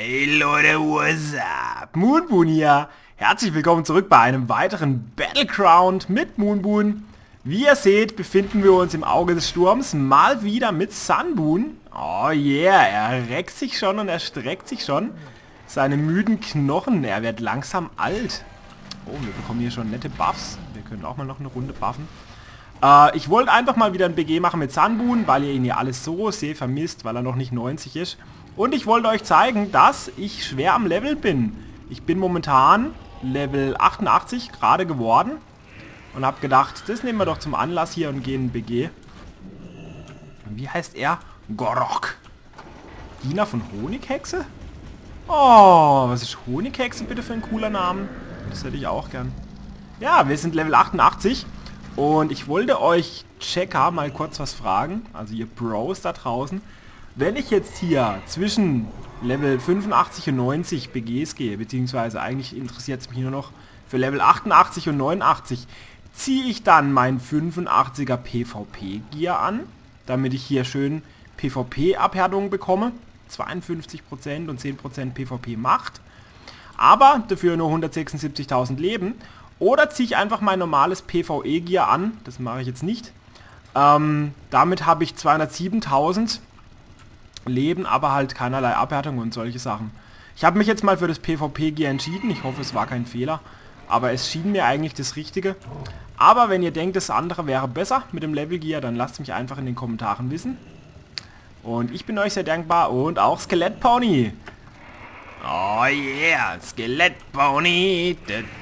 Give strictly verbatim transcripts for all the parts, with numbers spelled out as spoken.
Hey Leute, what's up? Moonboon hier. Herzlich willkommen zurück bei einem weiteren Battleground mit Moonboon. Wie ihr seht, befinden wir uns im Auge des Sturms, mal wieder mit Sunboon. Oh yeah, er reckt sich schon und er streckt sich schon. Seine müden Knochen, er wird langsam alt. Oh, wir bekommen hier schon nette Buffs. Wir können auch mal noch eine Runde buffen. Äh, ich wollte einfach mal wieder ein B G machen mit Sunboon, weil ihr ihn ja alles so sehr vermisst, weil er noch nicht neunzig ist. Und ich wollte euch zeigen, dass ich schwer am Level bin. Ich bin momentan Level achtundachtzig gerade geworden. Und habe gedacht, das nehmen wir doch zum Anlass hier und gehen B G. Wie heißt er? Gorok. Diener von Honighexe? Oh, was ist Honighexe bitte für ein cooler Name? Das hätte ich auch gern. Ja, wir sind Level achtundachtzig. Und ich wollte euch Checker mal kurz was fragen. Also ihr Bros da draußen. Wenn ich jetzt hier zwischen Level fünfundachtzig und neunzig B Gs gehe, beziehungsweise eigentlich interessiert es mich nur noch für Level achtundachtzig und neunundachtzig, ziehe ich dann mein fünfundachtziger PvP-Gear an, damit ich hier schön PvP-Abhärtung bekomme. zweiundfünfzig Prozent und zehn Prozent PvP-Macht. Aber dafür nur hundertsechsundsiebzigtausend Leben. Oder ziehe ich einfach mein normales PvE-Gear an. Das mache ich jetzt nicht. Ähm, damit habe ich zweihundertsiebentausend Leben, aber halt keinerlei Abhärtung und solche Sachen. Ich habe mich jetzt mal für das PvP-Gear entschieden. Ich hoffe, es war kein Fehler. Aber es schien mir eigentlich das Richtige. Aber wenn ihr denkt, das andere wäre besser mit dem Level-Gear, dann lasst mich einfach in den Kommentaren wissen. Und ich bin euch sehr dankbar. Und auch Skelettpony. Oh yeah, Skelettpony.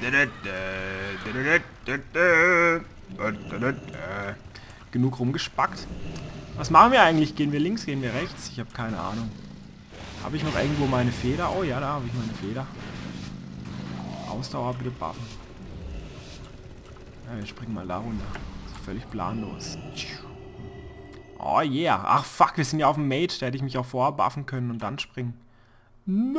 Genug rumgespackt. Was machen wir eigentlich? Gehen wir links, gehen wir rechts? Ich habe keine Ahnung. Habe ich noch irgendwo meine Feder? Oh ja, da habe ich meine Feder. Ausdauer bitte buffen. Ja, wir springen mal da runter. Das ist völlig planlos. Oh yeah. Ach fuck, wir sind ja auf dem Mage. Da hätte ich mich auch vorher buffen können und dann springen. Nein!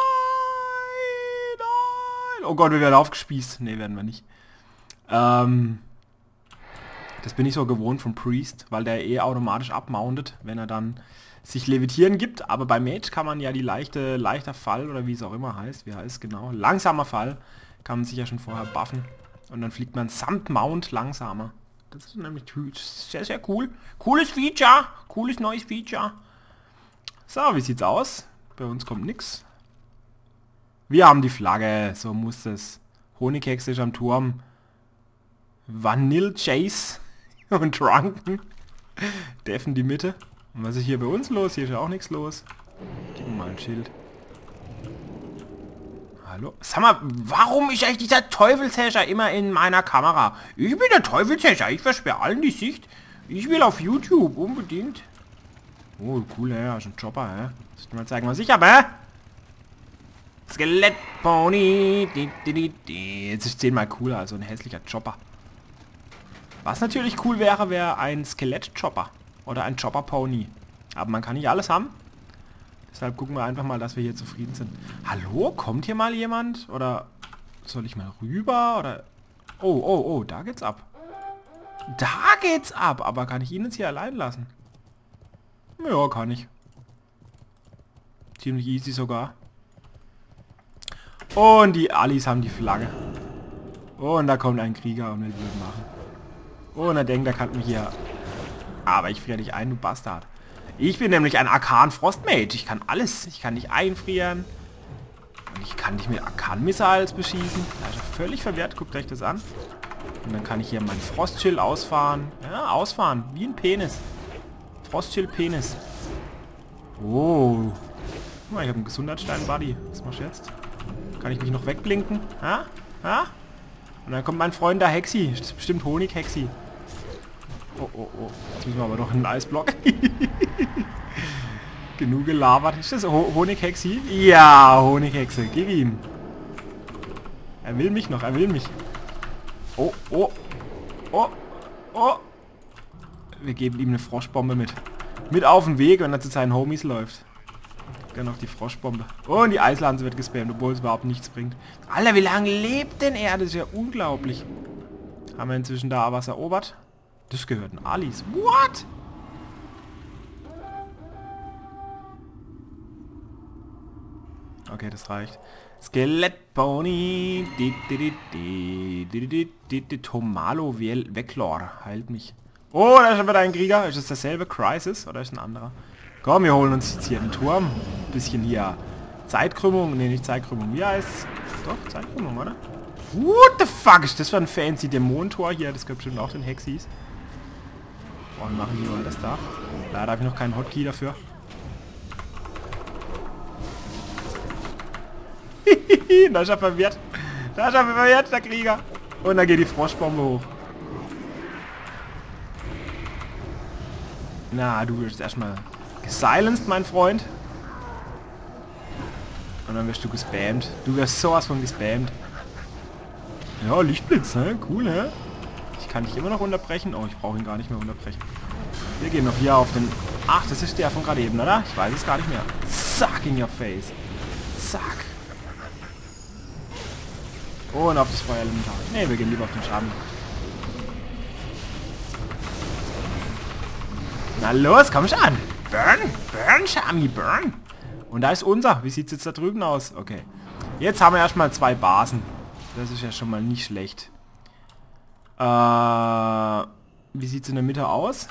Nein! Oh Gott, wir werden aufgespießt. Ne, werden wir nicht. Ähm... Das bin ich so gewohnt vom Priest, weil der eh automatisch abmountet, wenn er dann sich levitieren gibt. Aber bei Mage kann man ja die leichte, leichter Fall, oder wie es auch immer heißt, wie heißt es genau, langsamer Fall, kann man sich ja schon vorher buffen. Und dann fliegt man samt Mount langsamer. Das ist nämlich sehr, sehr cool. Cooles Feature, cooles neues Feature. So, wie sieht's aus? Bei uns kommt nix. Wir haben die Flagge, so muss es. Honighexe ist am Turm. Vanille Chase und Drunken. Def in die Mitte. Und was ist hier bei uns los? Hier ist ja auch nichts los. Gib mir mal ein Schild. Hallo? Sag mal, warum ist eigentlich dieser Teufelshäscher immer in meiner Kamera? Ich bin der Teufelshäscher. Ich versperre allen die Sicht. Ich will auf YouTube. Unbedingt. Oh, cool, ja. Ist ein Chopper, hä? Soll ich mal zeigen, was ich habe, hä? Skelettpony. Jetzt ist zehnmal cooler als so ein hässlicher Chopper. Was natürlich cool wäre, wäre ein Skelett-Chopper. Oder ein Chopper-Pony. Aber man kann nicht alles haben. Deshalb gucken wir einfach mal, dass wir hier zufrieden sind. Hallo? Kommt hier mal jemand? Oder soll ich mal rüber? Oder... Oh, oh, oh, da geht's ab. Da geht's ab. Aber kann ich ihn jetzt hier allein lassen? Ja, kann ich. Ziemlich easy sogar. Und die Allis haben die Flagge. Und da kommt ein Krieger und will blöd machen. Und er denkt, er kann mich hier... Aber ich friere dich ein, du Bastard. Ich bin nämlich ein Arkan Frostmage. Ich kann alles. Ich kann dich einfrieren. Und ich kann dich mit Arkan Missiles beschießen. Da ist er völlig verwirrt. Guckt euch das an. Und dann kann ich hier meinen Frostschild ausfahren. Ja, ausfahren. Wie ein Penis. Frostschild Penis. Oh. Guck mal, ich habe einen Gesundheitsstein, Buddy. Was machst du jetzt? Kann ich mich noch wegblinken? Ha? Ha? Und dann kommt mein Freund da Hexi. Das ist bestimmt Honighexi. Oh, oh, oh. Jetzt müssen wir aber noch einen Eisblock. Genug gelabert. Ist das Ho Honighexi? Ja, Honighexe. Gib ihm. Er will mich noch. Er will mich. Oh, oh. Oh, oh. Wir geben ihm eine Froschbombe mit. Mit auf den Weg, wenn er zu seinen Homies läuft. Dann noch die Froschbombe. Oh, und die Eislanze wird gespammt, obwohl es überhaupt nichts bringt. Alter, wie lange lebt denn er? Das ist ja unglaublich. Haben wir inzwischen da was erobert? Das gehört ein Alis. What? Okay, das reicht. Skelettboni. Tomalo Veclor. Heilt mich. Oh, da ist schon wieder ein Krieger. Ist das derselbe Crisis oder ist ein anderer? Komm, wir holen uns jetzt hier einen Turm. Ein bisschen hier Zeitkrümmung. Ne, nicht Zeitkrümmung. Wie heißt doch, Zeitkrümmung, oder? What the fuck ist das für ein fancy Dämonentor hier? Das gehört bestimmt auch den Hexis. Boah, wir machen die mal das da. Leider habe ich noch keinen Hotkey dafür. Da ist er verwirrt. Da ist er verwirrt, der Krieger. Und da geht die Froschbombe hoch. Na, du wirst erstmal gesilenced, mein Freund. Und dann wirst du gespammt. Du wirst sowas von gespammt. Ja, Lichtblitz, hä? Cool, hä? Ich kann dich immer noch unterbrechen. Oh, ich brauche ihn gar nicht mehr unterbrechen. Wir gehen noch hier auf den... Ach, das ist der von gerade eben, oder? Ich weiß es gar nicht mehr. Zack, in your face. Zack. Und auf das Feuerelementar. Ne, wir gehen lieber auf den Schaden. Na los, komm schon. Burn, burn, Shami, burn. Und da ist unser. Wie sieht es jetzt da drüben aus? Okay. Jetzt haben wir erstmal zwei Basen. Das ist ja schon mal nicht schlecht. Äh, wie sieht es in der Mitte aus?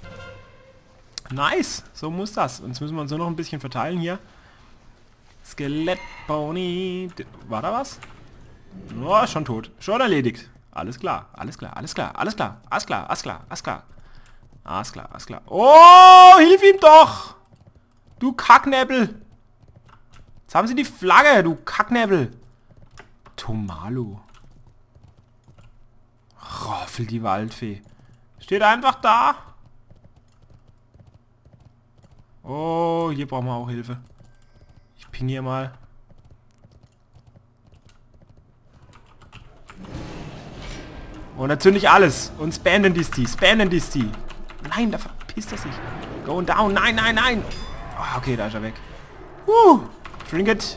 Nice. So muss das. Und jetzt müssen wir uns nur noch ein bisschen verteilen hier. Skelettboni. War da was? Oh, schon tot. Schon erledigt. Alles klar. Alles klar. Alles klar. Alles klar. Alles klar. Alles klar. Alles klar. Alles klar. Alles klar. Oh, hilf ihm doch. Du Kacknäppel. Jetzt haben sie die Flagge, du Kacknäppel. Tomalo. Roffel, die Waldfee. Steht einfach da. Oh, hier brauchen wir auch Hilfe. Ich ping hier mal. Und natürlich alles. Und spam den Disti. Spam den Disti. Nein, da verpisst er sich. Going down. Nein, nein, nein. Oh, okay, da ist er weg. Uh, Trinket.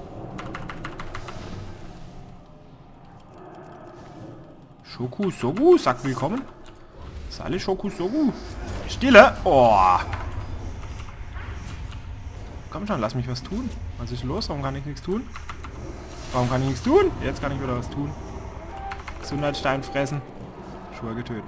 Shoku Sogu sagt willkommen. Sale Shoku Sogu. Stille. Oh. Komm schon, lass mich was tun. Was ist los? Warum kann ich nichts tun? Warum kann ich nichts tun? Jetzt kann ich wieder was tun. Gesundheitsstein fressen. Schurke töten.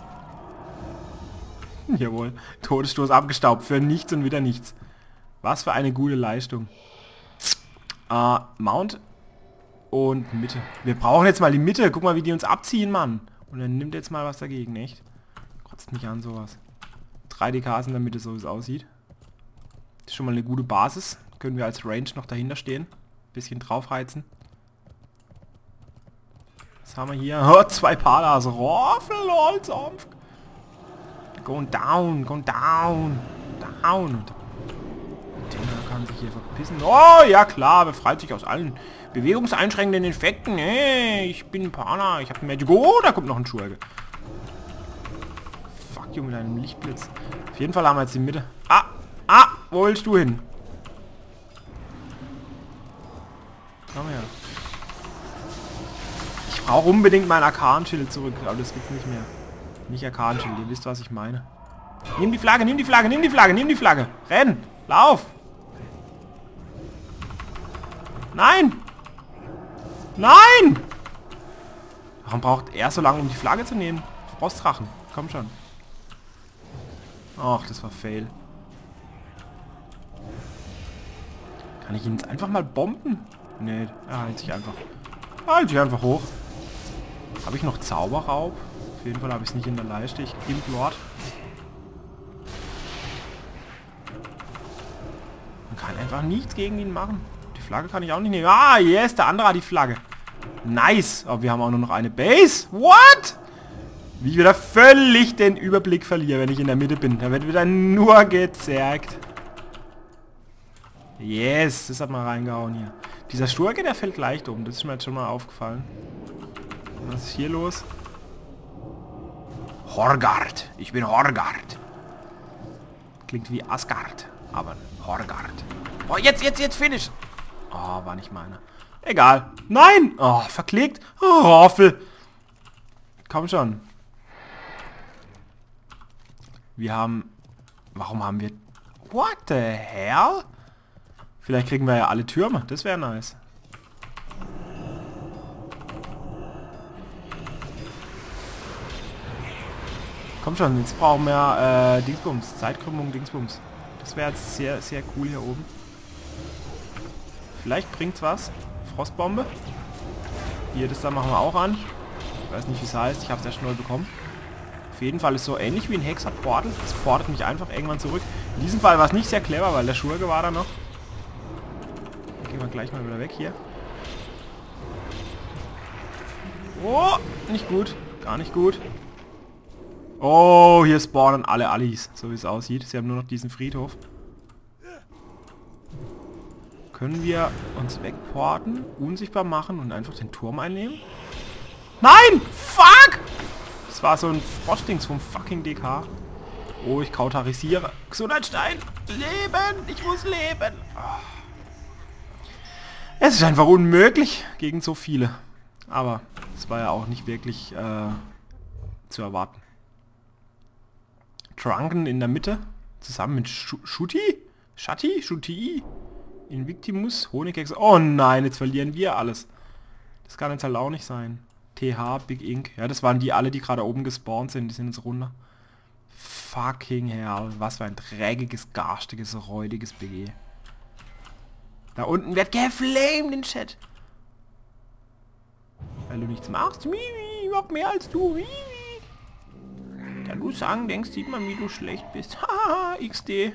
Jawohl. Todesstoß abgestaubt. Für nichts und wieder nichts. Was für eine gute Leistung. Äh, Mount und Mitte. Wir brauchen jetzt mal die Mitte. Guck mal, wie die uns abziehen, Mann. Und dann nimmt jetzt mal was dagegen, echt? Kotzt mich an, sowas. drei D Ks in der Mitte, so wie es aussieht. Das ist schon mal eine gute Basis. Können wir als Range noch dahinter stehen. Bisschen draufheizen. Was haben wir hier? Oh, zwei Palas. Roffel, Holzampf. Going down, going down. Down. Der kann sich hier verpissen. Oh, ja klar, befreit sich aus allen bewegungseinschränkenden Infekten. Hey, ich bin ein Pana. Ich habe ein Magic. Oh, da kommt noch ein Schurke. Fuck you mit einem Lichtblitz. Auf jeden Fall haben wir jetzt die Mitte. Ah, ah, wo willst du hin? Komm her. Ich brauche unbedingt mein Arkan-Schild zurück, aber das gibt's nicht mehr. Nicht Arkan-Schild, ihr wisst, was ich meine. Nimm die Flagge, nimm die Flagge, nimm die Flagge, nimm die Flagge. Renn, lauf. Nein. Nein. Warum braucht er so lange, um die Flagge zu nehmen? Du brauchst Drachen, komm schon. Ach, das war Fail. Kann ich ihn jetzt einfach mal bomben? Nee, er hält sich einfach. Er hält sich einfach hoch. Habe ich noch Zauberraub? Auf jeden Fall habe ich es nicht in der Leiste. Ich Imp Lord. Man kann einfach nichts gegen ihn machen. Die Flagge kann ich auch nicht nehmen. Ah, yes, der andere hat die Flagge. Nice. Aber wir haben auch nur noch eine Base. What? Wie ich wieder völlig den Überblick verliere, wenn ich in der Mitte bin. Da wird wieder nur gezerrt. Yes, das hat mal reingehauen hier. Dieser Sturke, der fällt leicht um. Das ist mir jetzt schon mal aufgefallen. Was ist hier los? Horgard. Ich bin Horgard. Klingt wie Asgard, aber Horgard. Oh, jetzt, jetzt, jetzt finish. Oh, war nicht meiner. Egal. Nein. Oh, verklickt. Oh, Roffel. Komm schon. Wir haben... Warum haben wir... What the hell? Vielleicht kriegen wir ja alle Türme. Das wäre nice. Komm schon, jetzt brauchen wir äh, Dingsbums. Zeitkrümmung, Dingsbums. Das wäre jetzt sehr, sehr cool hier oben. Vielleicht bringt's was. Frostbombe. Hier, das da machen wir auch an. Ich weiß nicht, wie es heißt. Ich habe es erst neu bekommen. Auf jeden Fall ist so ähnlich wie ein Hexer-Portal. Das portet mich einfach irgendwann zurück. In diesem Fall war es nicht sehr clever, weil der Schurke war da noch. Gehen wir gleich mal wieder weg hier. Oh, nicht gut. Gar nicht gut. Oh, hier spawnen alle Allis, so wie es aussieht. Sie haben nur noch diesen Friedhof. Können wir uns wegporten, unsichtbar machen und einfach den Turm einnehmen? Nein! Fuck! Das war so ein Froschdings vom fucking D K. Oh, ich kautarisiere. Gesundheitsstein! Leben! Ich muss leben! Oh. Es ist einfach unmöglich gegen so viele. Aber es war ja auch nicht wirklich äh, zu erwarten. Drunken in der Mitte. Zusammen mit Sh Shuti? Shati? Shuti? Invictimus? Honighexe. Oh nein, jetzt verlieren wir alles. Das kann jetzt halt auch nicht sein. T H, Big Ink. Ja, das waren die alle, die gerade oben gespawnt sind. Die sind jetzt runter. Fucking hell. Was für ein dreckiges, garstiges, räudiges B G. Da unten wird geflamed in Chat. Weil du nichts machst. Mimi, ich mach mehr als du. Mimi. Da du sagen denkst, sieht man, wie du schlecht bist. Haha, X D.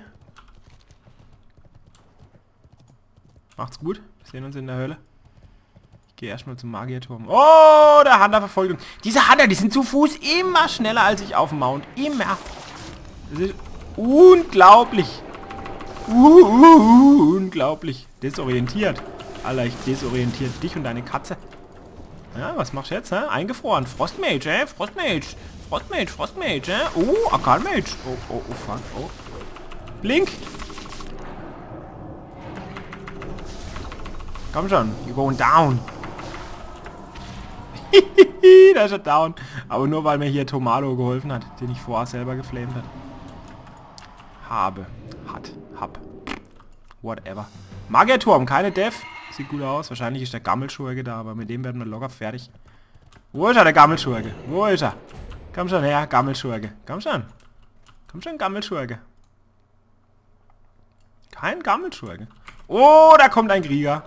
Macht's gut. Wir sehen uns in der Hölle. Ich gehe erstmal zum Magierturm. Oh, der Hunter verfolgt uns. Diese Hunter, die sind zu Fuß immer schneller als ich auf dem Mount. Immer. Das ist unglaublich. Uh, uh, uh, unglaublich. Desorientiert. Alter, ich desorientiert dich und deine Katze. Ja, was machst du jetzt, hä? Eingefroren. Frostmage, äh? Frostmage. Frostmage, Frostmage, äh? Oh, Arcanmage. Oh, oh, oh, fuck. Oh. Blink. Komm schon. You're going down. Da ist er down. Aber nur, weil mir hier Tomalo geholfen hat, den ich vorher selber geflamed hat. Habe. Hat. Hab. Whatever. Magierturm, keine Def. Sieht gut aus. Wahrscheinlich ist der Gammelschurke da, aber mit dem werden wir locker fertig. Wo ist er, der Gammelschurke? Wo ist er? Komm schon her, Gammelschurke. Komm schon. Komm schon, Gammelschurke. Kein Gammelschurke. Oh, da kommt ein Krieger.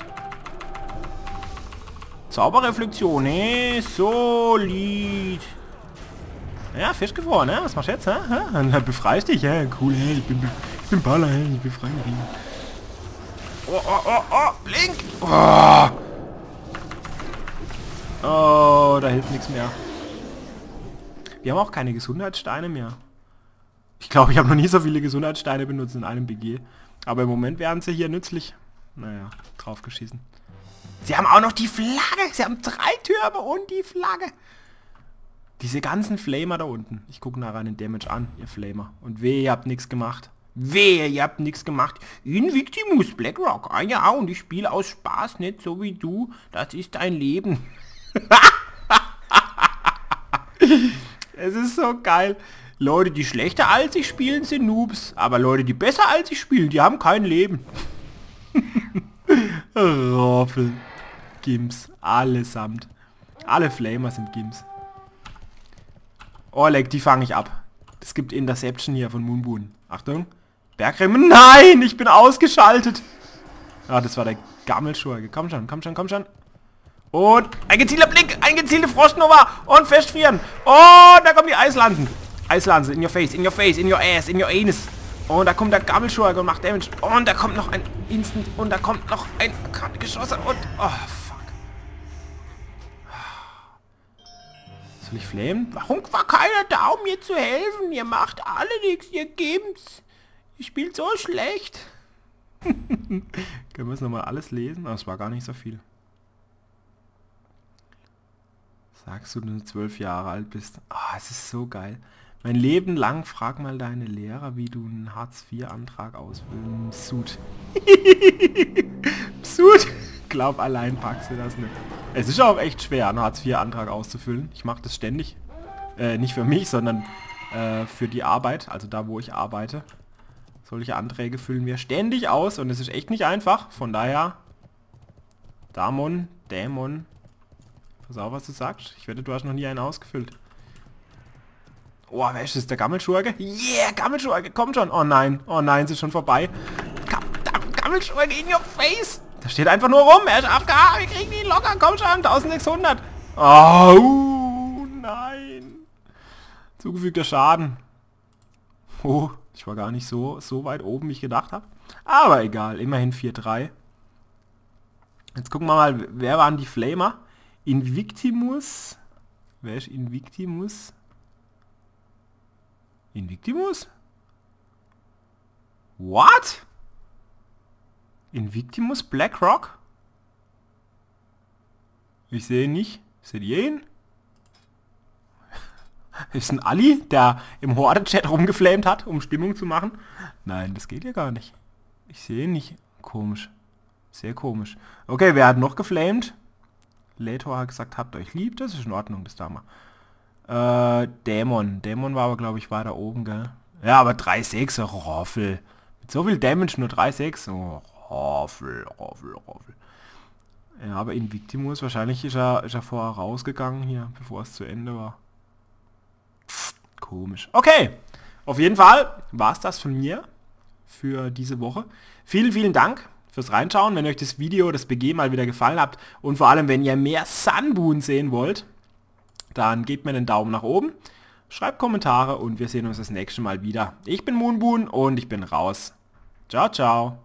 Zauberreflexion, hey, solid. Ja, Fisch gefroren, ne? Was machst du jetzt, hä? Dann befreist dich, hä? Cool, hey, ich bin, ich bin Baller, hey, ich befreie mich. Oh, oh, oh, oh, blink! Oh. Oh, da hilft nichts mehr. Wir haben auch keine Gesundheitssteine mehr. Ich glaube, ich habe noch nie so viele Gesundheitssteine benutzt in einem B G. Aber im Moment wären sie hier nützlich. Naja, draufgeschissen. Sie haben auch noch die Flagge. Sie haben drei Türme und die Flagge. Diese ganzen Flamer da unten. Ich gucke nachher den Damage an, ihr Flamer. Und wehe, ihr habt nichts gemacht. Wehe, ihr habt nichts gemacht. Invictimus Blackrock. Ah ja, und ich spiele aus Spaß, nicht so wie du. Das ist dein Leben. Es ist so geil. Leute, die schlechter als ich spielen, sind Noobs. Aber Leute, die besser als ich spielen, die haben kein Leben. Roffel. Gims. Allesamt. Alle Flamer sind Gims. Oh, leck, die fange ich ab. Es gibt Interception hier von Moonboon. Achtung. Bergremen. Nein, ich bin ausgeschaltet. Ah, das war der Gammelschurke. Komm schon, komm schon, komm schon. Und ein gezielter Blick, ein gezielte Frostnova und festfrieren. Und da kommen die Eislanzen. Eislanze, in your face, in your face, in your ass, in your anus. Und da kommt der Gammelschurke und macht Damage. Und da kommt noch ein Instant und da kommt noch ein Geschosse und... Oh, fuck. Soll ich flamen? Warum war keiner da, um mir zu helfen? Ihr macht alle nichts, ihr gebt's. Ihr spielt so schlecht. Können wir es nochmal alles lesen? Das war gar nicht so viel. Sagst du, du zwölf Jahre alt bist. Ah, oh, es ist so geil. Mein Leben lang frag mal deine Lehrer, wie du einen Hartz vier Antrag ausfüllen. Psut. Psut. Glaub, allein packst du das nicht. Es ist auch echt schwer, einen Hartz vier Antrag auszufüllen. Ich mache das ständig. Äh, nicht für mich, sondern äh, für die Arbeit. Also da, wo ich arbeite. Solche Anträge füllen wir ständig aus und es ist echt nicht einfach. Von daher, Damon, Dämon, pass auf, was du sagst. Ich wette, du hast noch nie einen ausgefüllt. Oh, wer ist das? Der Gammelschurke? Yeah, Gammelschurke, komm schon. Oh nein, oh nein, es ist schon vorbei. Gammelschurke in your face. Da steht einfach nur rum, er ist A F K, wir kriegen ihn locker, komm schon, eintausendsechshundert. Oh, nein. Zugefügter Schaden. Oh, ich war gar nicht so, so weit oben, wie ich gedacht habe. Aber egal, immerhin vier drei. Jetzt gucken wir mal, wer waren die Flamer? Invictimus. Wer ist Invictimus? Invictimus? What? Invictimus Blackrock? Ich sehe ihn nicht. Seht ihr ihn? Ist ein Ali, der im Horde-Chat rumgeflamed hat, um Stimmung zu machen? Nein, das geht ja gar nicht. Ich sehe ihn nicht. Komisch. Sehr komisch. Okay, wer hat noch geflamed? Letor hat gesagt, habt euch lieb. Das ist in Ordnung, das da mal. Äh, Dämon. Dämon war aber, glaube ich, weiter oben, gell? Ja, aber drei sechs, Roffel. Mit so viel Damage nur drei sechs. Oh, Roffel, Roffel, Roffel. Ja, aber Invictimus, wahrscheinlich ist er, ist er vorher rausgegangen hier, bevor es zu Ende war. Komisch. Okay, auf jeden Fall war es das von mir für diese Woche. Vielen, vielen Dank fürs Reinschauen. Wenn euch das Video, das B G mal wieder gefallen hat und vor allem, wenn ihr mehr Sunboon sehen wollt, dann gebt mir einen Daumen nach oben, schreibt Kommentare und wir sehen uns das nächste Mal wieder. Ich bin Moonboon und ich bin raus. Ciao, ciao.